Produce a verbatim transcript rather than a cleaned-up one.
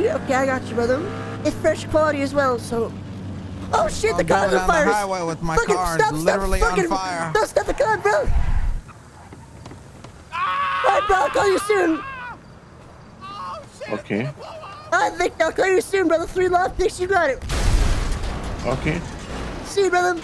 quality. Okay, I got you, brother. It's fresh quality as well, so... Oh shit, I'm the car's going on down fire! the highway with my fucking car stop, literally stop, on fucking, fire. No, stop the car, bro! Alright, bro, I'll call you soon. Okay. Alright, Victor, I'll call you soon, brother. Three lockpicks, you got it. Okay. See you, brother.